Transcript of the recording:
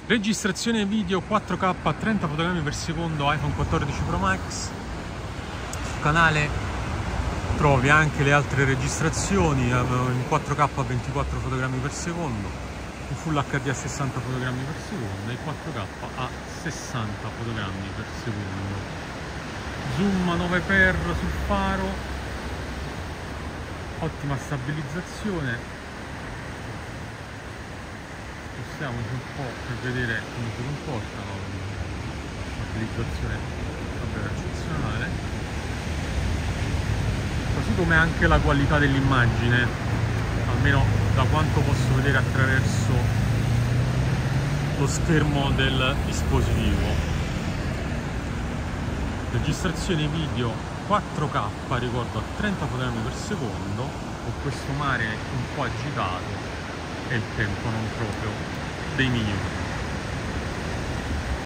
Registrazione video 4K a 30 fotogrammi per secondo iPhone 14 Pro Max. Sul canale trovi anche le altre registrazioni in 4K a 24 fotogrammi per secondo, in Full HD a 60 fotogrammi per secondo e 4K a 60 fotogrammi per secondo. Zoom 9x sul faro, ottima stabilizzazione. Spostiamoci un po' per vedere come si comportano. Stabilizzazione davvero eccezionale, così come anche la qualità dell'immagine, almeno da quanto posso vedere attraverso lo schermo del dispositivo. Registrazione video 4K, ricordo, a 30 fotogrammi per secondo, con questo mare un po' agitato e il tempo non proprio dei migliori.